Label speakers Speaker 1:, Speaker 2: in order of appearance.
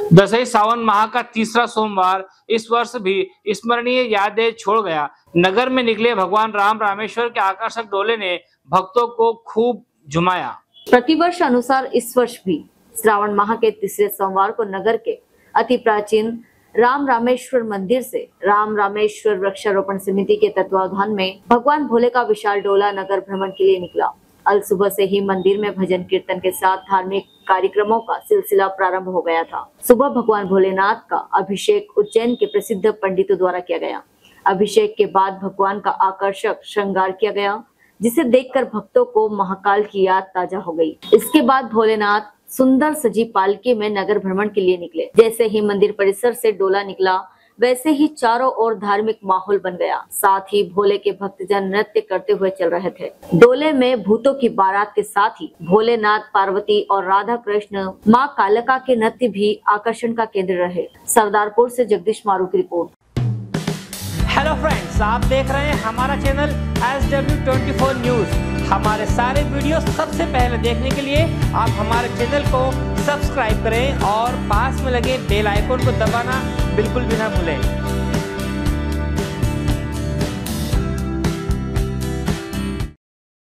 Speaker 1: दशहरी सावन माह का तीसरा सोमवार इस वर्ष भी स्मरणीय यादें छोड़ गया। नगर में निकले भगवान राम रामेश्वर के आकर्षक डोले ने भक्तों को खूब झुमाया।
Speaker 2: प्रतिवर्ष अनुसार इस वर्ष भी श्रावण माह के तीसरे सोमवार को नगर के अति प्राचीन राम रामेश्वर मंदिर से राम रामेश्वर वृक्षारोपण समिति के तत्वावधान में भगवान भोले का विशाल डोला नगर भ्रमण के लिए निकला। अल सुबह से ही मंदिर में भजन कीर्तन के साथ धार्मिक कार्यक्रमों का सिलसिला प्रारंभ हो गया था। सुबह भगवान भोलेनाथ का अभिषेक उज्जैन के प्रसिद्ध पंडितों द्वारा किया गया। अभिषेक के बाद भगवान का आकर्षक श्रृंगार किया गया, जिसे देखकर भक्तों को महाकाल की याद ताजा हो गई। इसके बाद भोलेनाथ सुंदर सजी पालकी में नगर भ्रमण के लिए निकले। जैसे ही मंदिर परिसर से डोला निकला, वैसे ही चारों ओर धार्मिक माहौल बन गया। साथ ही भोले के भक्तजन नृत्य करते हुए चल रहे थे। डोले में भूतों की बारात के साथ ही भोलेनाथ, पार्वती और राधा कृष्ण, माँ कालिका के नृत्य भी आकर्षण का केंद्र रहे। सरदारपुर से जगदीश मारू की रिपोर्ट।
Speaker 1: हेलो फ्रेंड्स, आप देख रहे हैं हमारा चैनल SW24 न्यूज। हमारे सारे वीडियो सबसे पहले देखने के लिए आप हमारे चैनल को सब्सक्राइब करें और पास में लगे बेल आइकन को दबाना बिल्कुल भी ना भूलें।